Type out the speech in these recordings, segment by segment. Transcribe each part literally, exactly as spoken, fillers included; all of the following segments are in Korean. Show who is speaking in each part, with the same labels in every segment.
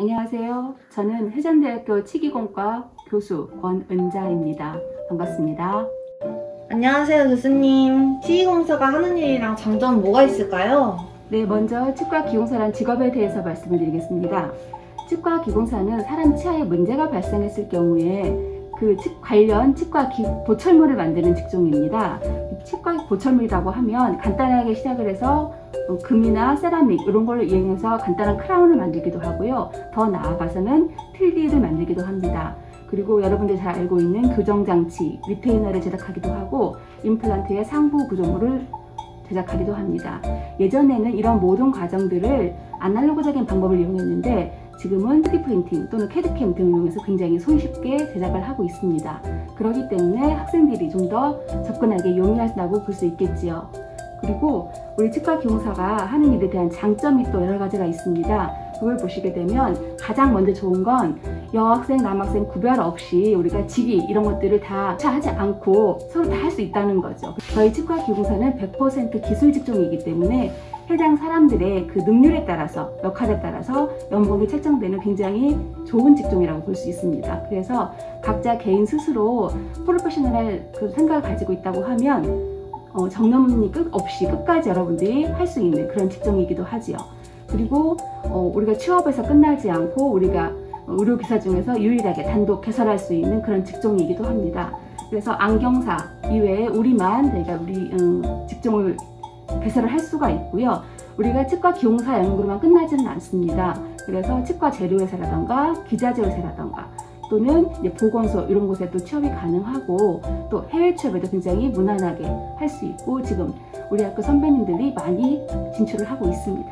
Speaker 1: 안녕하세요. 저는 해전대학교 치기공과 교수 권은자입니다. 반갑습니다.
Speaker 2: 안녕하세요, 교수님. 치기공사가 하는 일이랑 장점은 뭐가 있을까요?
Speaker 1: 네, 먼저 치과기공사란 직업에 대해서 말씀을 드리겠습니다. 치과기공사는 사람 치아에 문제가 발생했을 경우에 그 치, 관련 치과 기, 보철물을 만드는 직종입니다. 치과 보철물이라고 하면 간단하게 시작을 해서 어, 금이나 세라믹 이런 걸 이용해서 간단한 크라운을 만들기도 하고요. 더 나아가서는 필리를 만들기도 합니다. 그리고 여러분들 잘 알고 있는 교정장치, 리테이너를 제작하기도 하고 임플란트의 상부 구조물을 제작하기도 합니다. 예전에는 이런 모든 과정들을 아날로그적인 방법을 이용했는데 지금은 쓰리 프린팅 또는 캐드캠 등을 이용해서 굉장히 손쉽게 제작을 하고 있습니다. 그렇기 때문에 학생들이 좀 더 접근하기 용이하다고 볼 수 있겠지요. 그리고 우리 치과기공사가 하는 일에 대한 장점이 또 여러 가지가 있습니다. 그걸 보시게 되면 가장 먼저 좋은 건 여학생, 남학생 구별 없이 우리가 직위 이런 것들을 다 하지 않고 서로 다 할 수 있다는 거죠. 저희 치과기공사는 백 퍼센트 기술 직종이기 때문에 해당 사람들의 그 능률에 따라서, 역할에 따라서 연봉이 책정되는 굉장히 좋은 직종이라고 볼 수 있습니다. 그래서 각자 개인 스스로 프로페셔널한 그 생각을 가지고 있다고 하면 어, 정년이 끝 없이 끝까지 여러분들이 할 수 있는 그런 직종이기도 하지요. 그리고 어, 우리가 취업에서 끝나지 않고 우리가 의료기사 중에서 유일하게 단독 개설할 수 있는 그런 직종이기도 합니다. 그래서 안경사 이외에 우리만 저희가 우리 음, 직종을 개설을 할 수가 있고요. 우리가 치과기공사 연구로만 끝나지는 않습니다. 그래서 치과 재료회사라던가 기자재회사라던가 또는 이제 보건소 이런 곳에 또 취업이 가능하고 또 해외 취업에도 굉장히 무난하게 할 수 있고 지금 우리 학교 선배님들이 많이 진출을 하고 있습니다.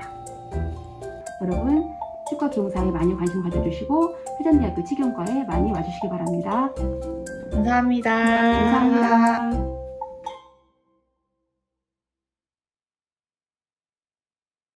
Speaker 1: 여러분 치과기공사에 많이 관심 가져주시고 해전대학교 치경과에 많이 와주시기 바랍니다.
Speaker 2: 감사합니다.
Speaker 1: 감사합니다.